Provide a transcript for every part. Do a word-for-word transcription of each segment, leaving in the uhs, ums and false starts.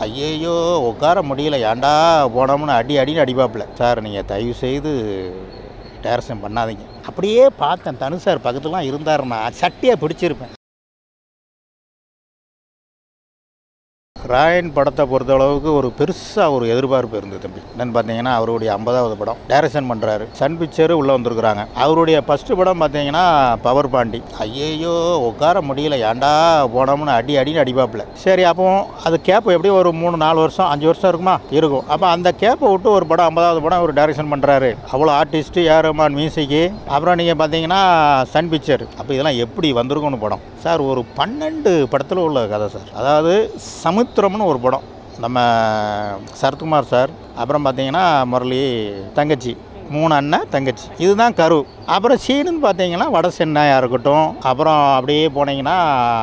ஐயையோ உட்கார முடியல, ஏன்டா போனோம்னு அடி அடின்னு அடிப்பாப்புல. சார் நீங்கள் தயவு செய்து டேரக்ஷன் பண்ணாதீங்க. அப்படியே பார்த்தேன், தனு சார் பக்கத்துலாம் இருந்தாருன்னா சட்டியாக பிடிச்சிருப்பேன். ராயன் படத்தை பொறுத்தளவுக்கு ஒரு பெருசாக ஒரு எதிர்பார்ப்பு இருந்தது தம்பி. என்னென்னு பார்த்தீங்கன்னா அவருடைய ஐம்பதாவது படம் டைரக்ஷன் பண்ணுறாரு. சன் பிக்சரு உள்ளே வந்திருக்கிறாங்க. அவருடைய ஃபஸ்ட்டு படம் பார்த்தீங்கன்னா பவர் பாண்டி. ஐயையோ உட்கார முடியல, ஏன்டா போனோம்னு அடி அடின்னு அடிப்பாப்புல. சரி, அப்போ அது கேப்பு எப்படி ஒரு மூணு நாலு வருஷம் அஞ்சு வருஷம் இருக்குமா இருக்கும். அப்போ அந்த கேப்பை விட்டு ஒரு படம் ஐம்பதாவது படம் ஒரு டைரக்ஷன் பண்ணுறாரு. அவ்வளோ ஆர்டிஸ்ட்டு, ஏ ரஹ்மான் மியூசிக்கு, அப்புறம் நீங்கள் பார்த்தீங்கன்னா சன் பிக்சர். அப்போ இதெல்லாம் எப்படி வந்திருக்கும்னு படம் சார். ஒரு பன்னெண்டு படத்தில் உள்ள கதை சார். அதாவது சமுத்திரம்னு ஒரு படம், நம்ம சரத்குமார் சார், அப்புறம் பார்த்தீங்கன்னா முரளி தங்கச்சி, மூணு அண்ணன் தங்கச்சி, இதுதான் கரு. அப்புறம் சீனுன்னு பார்த்தீங்கன்னா வட சென்னையாக இருக்கட்டும், அப்புறம் அப்படியே போனீங்கன்னா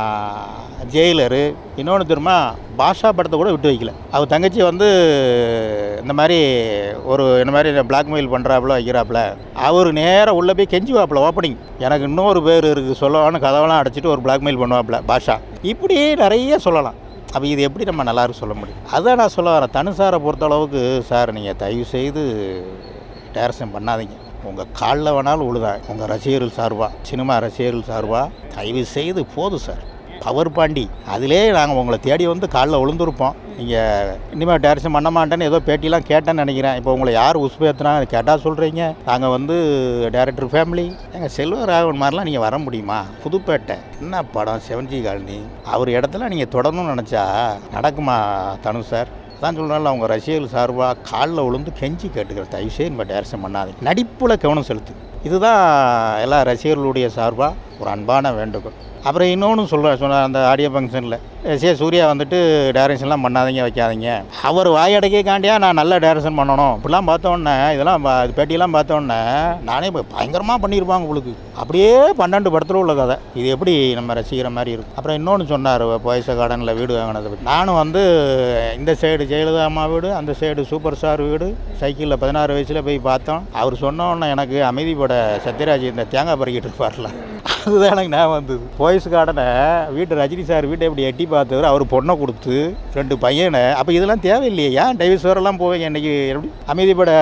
ஜெயிலரு. இன்னொன்று திரும்ப பாஷா படத்தை கூட விட்டு வைக்கல. அவர் தங்கச்சி வந்து இந்த மாதிரி ஒரு இந்த மாதிரி பிளாக்மெயில் பண்ணுறாப்புல வைக்கிறாப்புல. அவர் நேராக உள்ளே போய் கெஞ்சுவாப்புல ஓப்பனிங், எனக்கு இன்னொரு பேர் இருக்குது சொல்லவான்னு கதவெல்லாம் அடைச்சிட்டு ஒரு பிளாக்மெயில் பண்ணுவாப்புல பாஷா. இப்படி நிறைய சொல்லலாம். அப்போ இது எப்படி நம்ம நல்லாயிருக்கு சொல்ல முடியும்? அதான் நான் சொல்ல வரேன். தனு சாரை பொறுத்தளவுக்கு சார் நீங்கள் தயவு செய்து டேரக்ஷன் பண்ணாதீங்க. உங்கள் காலில் வேணாலும் உழுதான் உங்கள் ரசிகர்கள் சார்பாக, சினிமா ரசிகர்கள் சார்பாக தயவு செய்து போதும் சார். பவர் பாண்டி அதிலே நாங்கள் உங்களை தேடி வந்து காலில் விழுந்துருப்போம். நீங்கள் இனிமேல் டேரக்ஷன் பண்ண மாட்டேன்னு ஏதோ பேட்டிலாம் கேட்டேன்னு நினைக்கிறேன். இப்போ உங்களை யார் உசுப்பேற்றினா கேட்டால் சொல்கிறீங்க நாங்கள் வந்து டேரக்டர் ஃபேமிலி. எங்கள் செல்வராகவன் மாதிரிலாம் நீங்கள் வர முடியுமா? புதுப்பேட்டை என்ன படம், செவன்ஜி காலனி, அவர் இடத்துல நீங்கள் தொடரணும்னு நினச்சா நடக்குமா தனு சார்? தான் சொல்கிறாங்கள அவங்க ரசிகர்கள் சார்பாக காலில் விழுந்து கெஞ்சி கேட்டுக்கிறேன், தயவுசெய்து நம்ம டேரக்ஷன் பண்ணாதீங்க, நடிப்பில் கவனம் செலுத்து. இதுதான் எல்லா ரசிகர்களுடைய சார்பாக ஒரு அன்பான வேண்டுகோள். அப்புறம் இன்னொன்று சொல்கிறேன் சொன்ன அந்த ஆடியோ ஃபங்க்ஷனில் எஸ் ஏ சூர்யா வந்துட்டு டேரக்ஷன்லாம் பண்ணாதீங்க வைக்காதீங்க. அவர் வாயடைக்காண்டியா நான் நல்லா டேரக்ஷன் பண்ணணும் இப்படிலாம் பார்த்தோன்னே, இதெல்லாம் இது பேட்டியெல்லாம் பார்த்தோன்னே நானே இப்போ பயங்கரமாக பண்ணியிருப்பாங்க உங்களுக்கு. அப்படியே பன்னெண்டு படத்தில் உள்ள கதை இது எப்படி நம்ம ரசிக்கிற மாதிரி இருக்கும். அப்புறம் இன்னொன்று சொன்னார், பாய்ஸ் கார்டனில் வீடு வாங்கினதை பற்றி. நானும் வந்து இந்த சைடு ஜெயலலிதா அம்மா வீடு, அந்த சைடு சூப்பர் ஸ்டார் வீடு சைக்கிளில் பதினாறு வயசில் போய் பார்த்தோம். அவர் சொன்னோன்னே எனக்கு அமைதிப்பட சத்யராஜ் இந்த தேங்காய் பறிக்கிட்டு இருப்பார்ல, அதுதான் எனக்கு ஞாபகம் வந்தது. பாய்ஸ் கார்டனை வீட்டு ரஜினி சார் வீட்டை எப்படி எட்டி பார்த்தவர், அவர் பொண்ணை கொடுத்து ரெண்டு பையனை. அப்போ இதெல்லாம் தேவையில்லையே, ஏன் டைவர்ஸ்வரெல்லாம் போவீங்க இன்றைக்கி? எப்படி அமைதிப்பட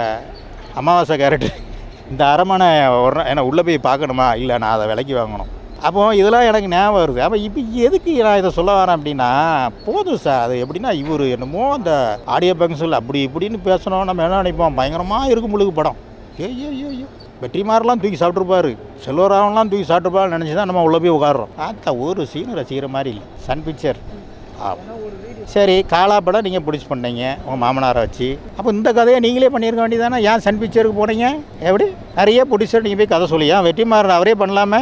அமாவாசை கேரக்டர் இந்த அரமனை ஒரு என்ன உள்ளே போய் பார்க்கணுமா? இல்லை நான் அதை விலைக்கு வாங்கணும். அப்போது இதெல்லாம் எனக்கு ஞாபகம் வருது. அப்போ இப்போ எதுக்கு நான் இதை சொல்ல வரேன் அப்படின்னா, போதும் சார். அது எப்படின்னா இவர் என்னமோ அந்த ஆடியோ ஃபங்க்ஷனில் அப்படி இப்படின்னு பேசணும், நம்ம என்ன நினைப்போம், பயங்கரமாக இருக்கும் முழுக்கு படம். ஏ ஏ ஏ ஏ வெற்றிமாரெலாம் தூக்கி சாப்பிட்ருப்பாரு, செல்வராகவன்லாம் தூக்கி சாப்பிட்ருப்பான்னு நினச்சி தான் நம்ம உள்ளே போய் உட்காடுறோம். பார்த்தா ஒரு சீனு ரசிக்கிற மாதிரி இல்லை. சன் பிக்சர் ஆ சரி, காலா படம் நீங்கள் பிடிச்சி பண்ணீங்க உங்கள் மாமனாரை வச்சு. அப்போ இந்த கதையை நீங்களே பண்ணியிருக்க வேண்டியதானே, ஏன் சன் பிக்சருக்கு போனீங்க? எப்படி நிறைய பிடிச்சர் நீங்கள் போய் கதை சொல்லியா? வெற்றிமாறன் அவரே பண்ணலாமே.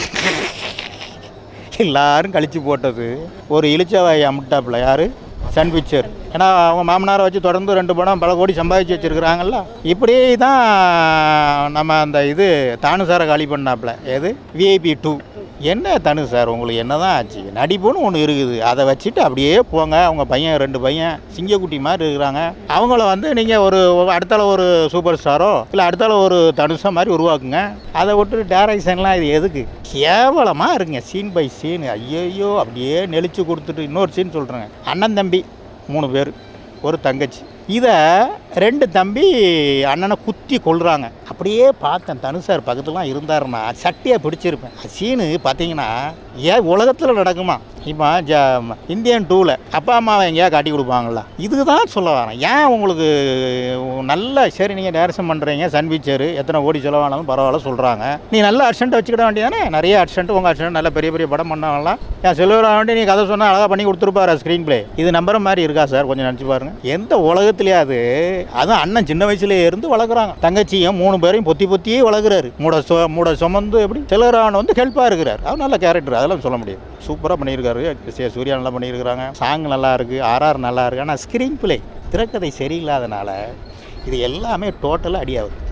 எல்லாரும் கழித்து போட்டது ஒரு இளிச்சவாய் அமுட்டாப்புல யார்? Sun picture. ஏன்னா அவங்க மாமனாரை வச்சு தொடர்ந்து ரெண்டு படம் பல கோடி சம்பாதிச்சு வச்சுருக்குறாங்கல்ல. இப்படி தான் நம்ம அந்த இது தானு சாரை காலி பண்ணாப்புல. எது விஐபி டூ. என்ன தனு சார் உங்களுக்கு என்ன தான் ஆச்சு? நடிப்புன்னு ஒன்று இருக்குது, அதை வச்சுட்டு அப்படியே போங்க. அவங்க பையன் ரெண்டு பையன் சிங்கக்குட்டி மாதிரி இருக்கிறாங்க. அவங்கள வந்து நீங்கள் ஒரு அடுத்தால ஒரு சூப்பர் ஸ்டாரோ இல்லை அடுத்தால ஒரு தனுஷா மாதிரி உருவாக்குங்க. அதை விட்டு டேரக்ஷன்லாம் இது எதுக்கு? கேவலமாக இருக்குங்க சீன் பை சீன். ஐயோ அப்படியே நெளிச்சு கொடுத்துட்டு. இன்னொரு சீன் சொல்கிறேங்க, அண்ணன் தம்பி மூணு பேர், ஒரு தங்கச்சி. இதை ரெண்டு தம்பி அண்ணனை குத்தி கொள்கிறாங்க. அப்படியே பார்த்தேன், தனு சார் பக்கத்துலாம் இருந்தாருன்னா சட்டியாக பிடிச்சிருப்பேன். சீனு பார்த்தீங்கன்னா ஏன் உலகத்தில் நடக்குமா? இப்போ ஜ இந்தியன் டூவில் அப்பா அம்மாவை எங்கேயா காட்டி கொடுப்பாங்களா? இதுக்கு தான் சொல்ல வரேன். ஏன் உங்களுக்கு நல்ல சரி நீங்கள் டேரக்ஷன் பண்ணுறீங்க, சன் பிக்சரு எத்தனை கோடி செலவானாலும் பரவாயில்ல சொல்கிறாங்க. நீ நல்ல அர்ஜென்ட்டை வச்சுக்கிட வேண்டியதானே? நிறைய அர்ஜென்ட் உங்கள் அர்ஜென்ட் நல்ல பெரிய பெரிய படம் பண்ணாங்களாம். ஏன் செல்வராக வேண்டி நீ கதை சொன்னால் அழகாக பண்ணி கொடுத்துருப்பாரு ஸ்க்ரீன் பிளே. இது நம்புற மாதிரி இருக்கா சார்? கொஞ்சம் நினச்சி பாருங்கள். எந்த உலகத்துலையாவது அதுவும் அண்ணன் சின்ன வயசுலேயே இருந்து வளர்க்குறாங்க. தங்கச்சியும் மூணு பேரையும் பொத்தி பொத்தியே வளர்க்குறாரு. மூட சொ மூட சுமந்து எப்படி செல்வராகவன் வந்து ஹெல்ப்பாக இருக்கிறார். அவர் நல்ல கேரக்டர், அதெல்லாம் சொல்ல முடியாது. சூப்பராக பண்ணியிருக்காரு. சூர்யா நல்லா பண்ணியிருக்கிறாங்க. சாங் நல்லா இருக்குது, ஆர்ஆர் நல்லா இருக்குது. ஆனால் ஸ்க்ரீன் பிளே திரைக்கதை சரியில்லாதனால இது எல்லாமே டோட்டலாக அடியாகுது.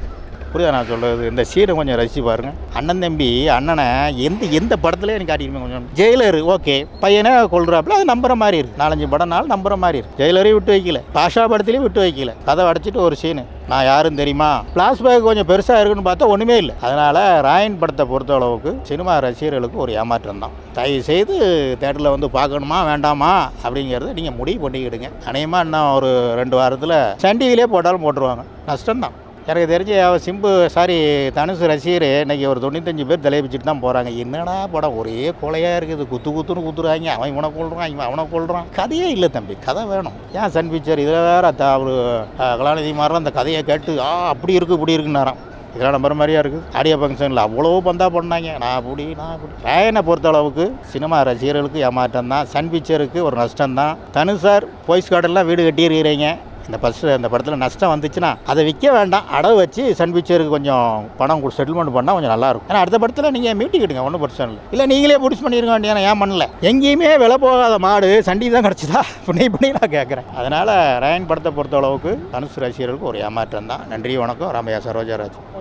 புரியுதா நான் சொல்கிறது? இந்த சீனை கொஞ்சம் ரசித்து பாருங்கள். அண்ணன் தம்பி அண்ணனை எந்த எந்த படத்துலேயே எனக்கு காட்டியிருப்பேன். கொஞ்சம் ஜெயிலர் ஓகே பையனை கொள்றாப்புல அது நம்புற மாதிரி இருக்குது. நாலஞ்சு படம் நாள் நம்புற மாதிரி இருக்குது. ஜெயிலரையும் விட்டு வைக்கல, பாஷா படத்துலேயும் விட்டு வைக்கல. கதை அடைச்சிட்டு ஒரு சீனு நான் யாரும் தெரியுமா, ஃப்ளாஷ்பேக் கொஞ்சம் பெருசாக இருக்குன்னு பார்த்தா ஒன்றுமே இல்லை. அதனால் ராயன் படத்தை பொறுத்த அளவுக்கு சினிமா ரசிகர்களுக்கு ஒரு ஏமாற்றம் தான். தயவு செய்து தேட்டரில் வந்து பார்க்கணுமா வேண்டாமா அப்படிங்கிறத நீங்கள் முடிவு பண்ணிக்கிடுங்க. அநேகமாக இன்னும் ஒரு ரெண்டு வாரத்தில் சன் டிவிலே போட்டாலும் போட்டுருவாங்க. நஷ்டம்தான். எனக்கு தெரிஞ்சு சிம்பு சாரி தனுசு ரசிகர் இன்றைக்கி ஒரு தொண்ணூத்தஞ்சு பேர் தலைப்பிச்சுட்டு தான் போகிறாங்க. என்னடா படம் ஒரே கொலையாக இருக்குது, குத்து குத்துன்னு குத்துறாங்க, அவன் இவனை கொள்றான் இவன் அவனை கொள்றான். கதையே இல்லை தம்பி, கதை வேணும். ஏன் சன் பிக்சர் இதில் வேறு அவர் கலாநிதி மாதிரிலாம் அந்த கதையை கேட்டு ஆ அப்படி இருக்குது இப்படி இருக்குன்னாராம். இதெல்லாம் நம்புற மாதிரியா இருக்குது. ஆடியோ ஃபங்க்ஷனில் அவ்வளோ பந்தா பண்ணாங்க. நான் அப்படி நான் அப்படி ராயனை பொறுத்த அளவுக்கு சினிமா ரசிகர்களுக்கு ஏமாற்றம் தான். சன் பிக்சருக்கு ஒரு நஷ்டம் தான். தனுசார் போய்ஸ் கார்டெல்லாம் வீடு கட்டியிருக்கிறீங்க. இந்த ஃபஸ்ட்டு அந்த படத்தில் நஷ்டம் வந்துச்சுன்னா அதை விற்க வேண்டாம், அடவு வச்சு சன் பிக்சருக்கு கொஞ்சம் பணம் செட்டில்மெண்ட் பண்ணால் கொஞ்சம் நல்லாயிருக்கும். ஏன்னா அடுத்த படத்தில் நீங்கள் மீட்டிக்கிடுங்க, ஒன்றும் பிரச்சனை இல்லை. இல்லை நீங்களே பிடிச்சி பண்ணியிருக்க வேண்டிய ஏன் பண்ணல? எங்கேயுமே விலை போகாத மாடு சண்டி தான் கிடச்சிதா பண்ணி பண்ணி நான் கேட்குறேன். அதனால் ராயன் படத்தை பொறுத்த அளவுக்கு தனுசு ரசிகர்களுக்கு ஒரு ஏமாற்றம் தான். நன்றி, வணக்கம். ராமையா சரோஜாராஜ்.